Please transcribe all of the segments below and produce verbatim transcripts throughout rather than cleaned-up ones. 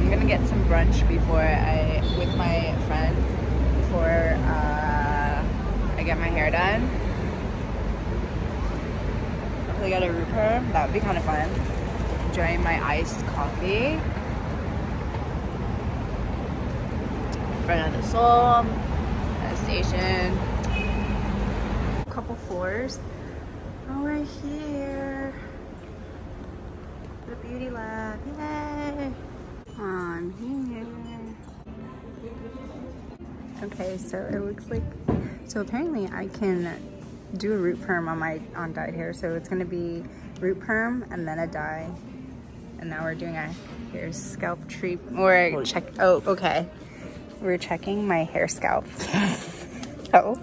I'm gonna get some brunch before I, with my friend, before uh, I get my hair done. Hopefully get a root perm. That would be kind of fun. Enjoying my iced coffee. In front of the Seoul, at the station. A couple floors. Oh, we're here. The beauty lab. Yay! I'm here. Okay, so it looks like, so apparently I can do a root perm on my on dyed hair. So it's gonna be root perm and then a dye. And now we're doing a hair scalp treatment. Or check, oh, okay. We're checking my hair scalp. Oh.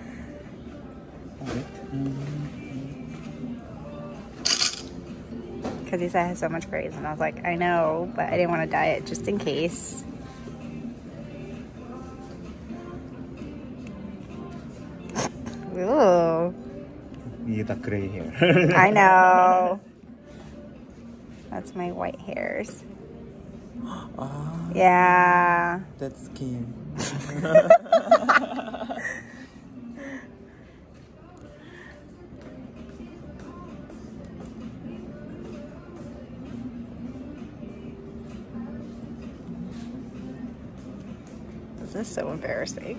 Because he said it has so much braids, and I was like, I know, but I didn't want to dye it just in case. Ooh. You got gray hair. I know. That's my white hairs. Ah, Yeah. that's Kim. This is so embarrassing.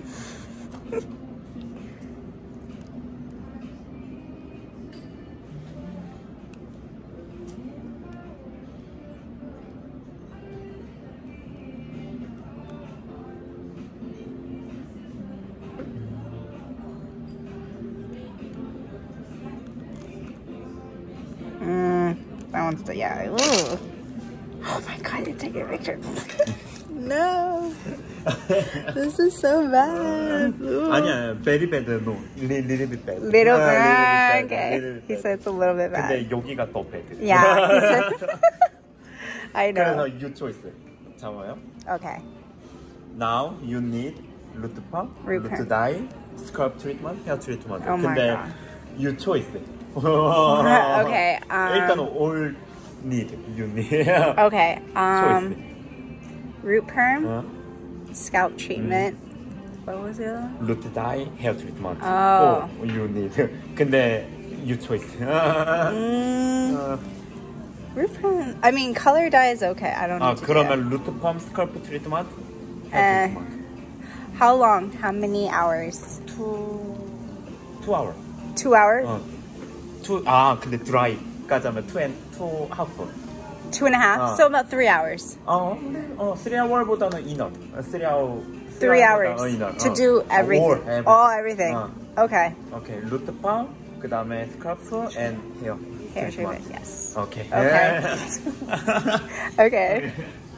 Mm, that one's the, yeah. Ooh. Oh my god, you're taking a picture. No. This is so bad. Ooh. 아니야, very bad, no. Little, little bit bad. Little Ah, bad, little bit bad, okay. little bit He bad. said it's a little bit bad. 근데 여기가 더 bad. Yeah, he said. I know. 그래서 you choice. 잡아요. Okay. Now you need root perm, Root root perm. dye, scalp treatment, hair treatment. Oh my 근데 god. you choice. Okay. 일단 Um, all need you need. okay. Um, choice. root perm, 어? scalp treatment. What was it? root dye, hair treatment. Oh. Oh, you need. 근데 you choice. Mm, 어. root perm. I mean, color dye is okay. I don't 아, need to 그러면 do root perm, scalp treatment, Uh, hair treatment. that. How long? How many hours? Two, two hour. Two hours? 어. Two. 아, 근데 dry까지 하면 two and two half. Two and a half? 어. So about three hours. 어, 어, three hour보다는 enough. three hour. Three hours 어, enough. to 어. do everything. All, everything. All everything. 어. Okay. Okay, root perm, 그 다음에 scalp and hair. Hair treatment, yes. Okay. Okay. Okay.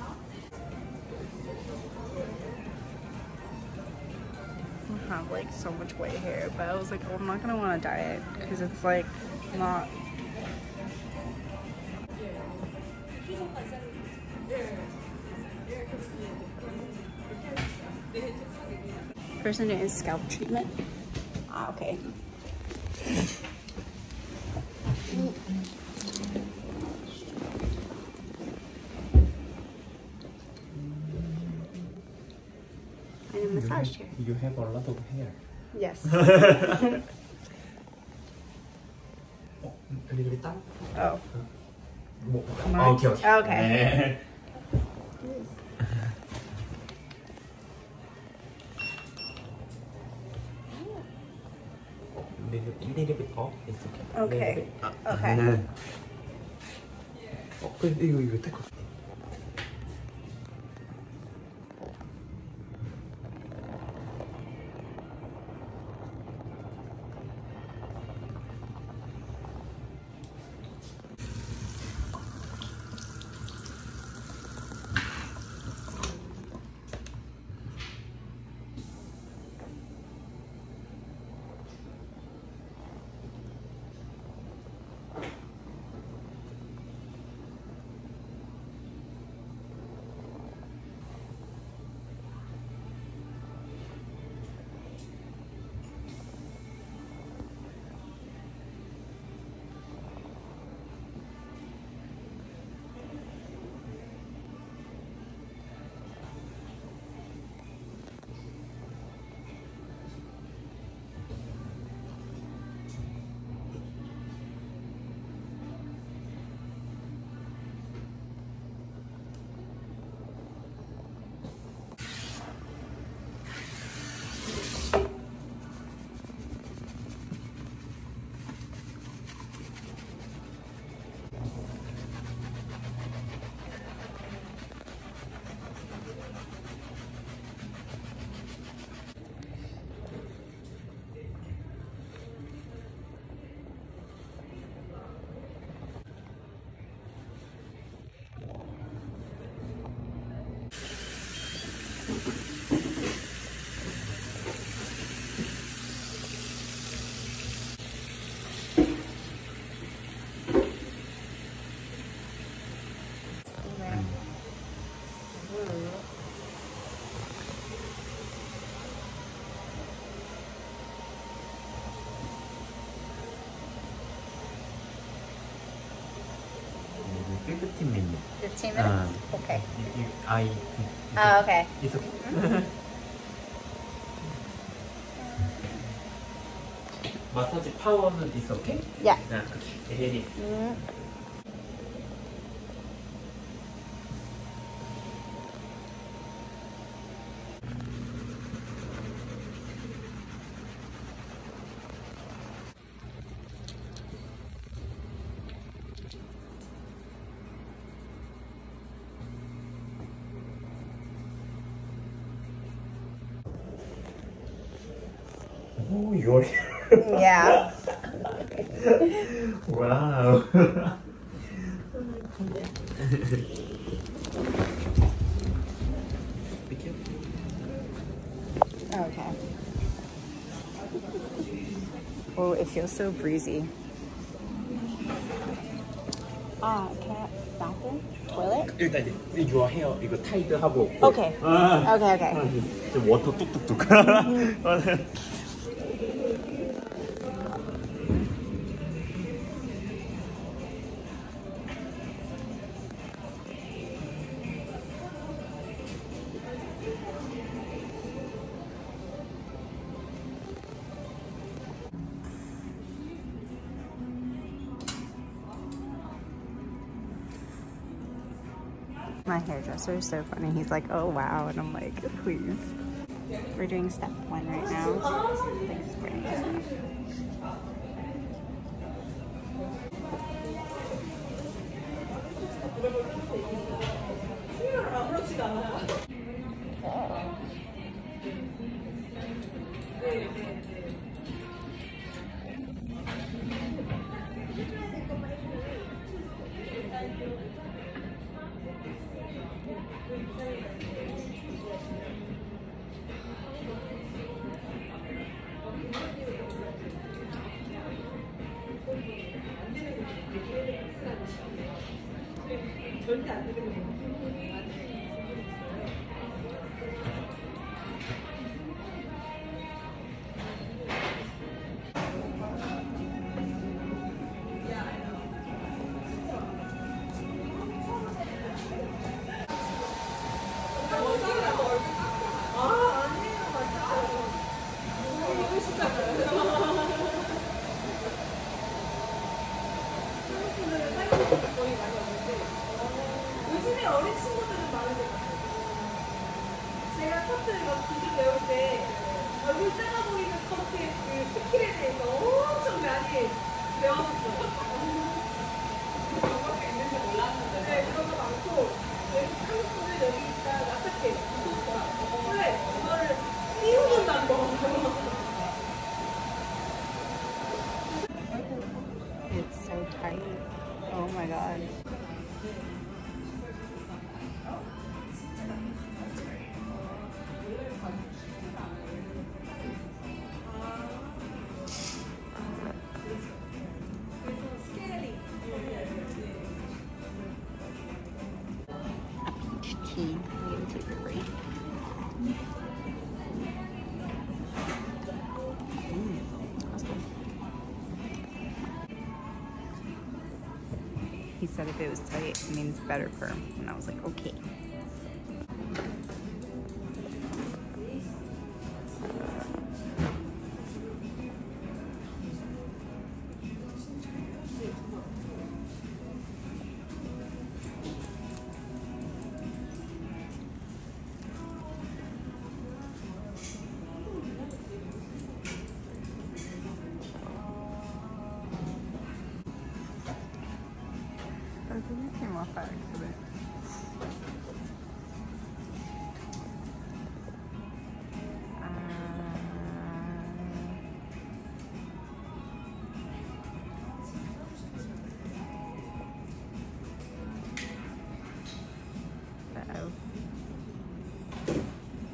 I have like so much white hair, but I was like, oh, I'm not gonna want to dye it because it's like not. Person doing scalp treatment. Ah, okay. And a massage chair. You have a lot of hair. Yes. 어, 리리 땅? Oh. 뭐? Mine? 아, 오케이, 오케이. Okay. 네. little, little bit off. It's okay. Okay. Okay. 네. 어, 근데 이거 이거 테크. fifteen minutes. fifteen minutes? Uh, okay. You, you, I. Oh, okay. It's okay. Massage power is okay? Yeah. 아, 그치. Mm. Oh, you're Yeah. wow. Be careful. Okay. Oh, it feels so breezy. Ah, can I bathroom? Toilet? 일단 이제 your hair 이거 타이드 하고. Okay. 아. Okay, okay. 좀 워터 뚝뚝뚝. My hairdresser is so funny. He's like, oh wow, and I'm like, please. We're doing step one right now. Like spraying stuff. 요즘에 어린 친구들은 많은데 제가 커트 이거 기술 배울 때 얼굴 작아 보이는 커트의 그 스킬에 대해서 엄청 많이 배웠었어요. 그런 것도 있는지 몰랐는데 네, 그런 거 많고 한국 분들 여기 있다 납작해 원래 이거를 띄우는다는 거. It's so tight. Oh my god. Tea. I'm gonna take a break. Mm, that's good. He said if it was tight, it means better perm. And I was like, okay. I think it came off by accident. Uh, uh-oh.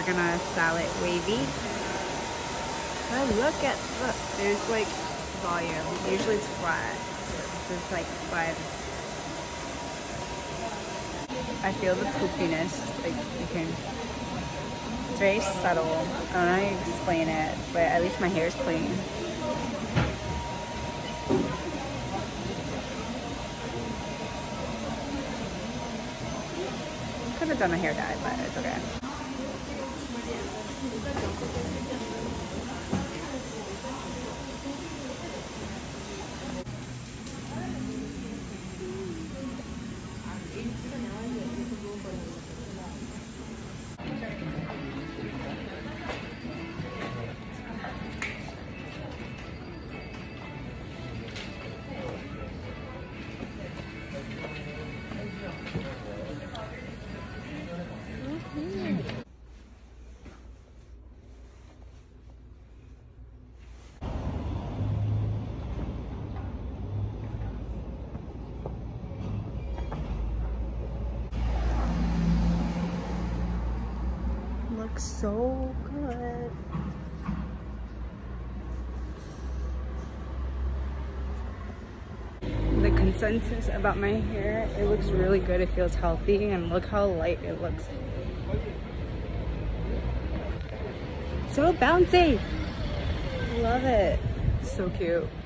gonna style it wavy. Oh, look at, look, there's like volume. Usually it's flat, so this is like flat. I feel the poopiness, like you can, it's very subtle. I don't know how to explain it, but at least my hair is clean. Could have done a hair dye, but it's okay. Looks so good. The consensus about my hair, it looks really good. It feels healthy, and look how light it looks. So bouncy. Love it. So cute.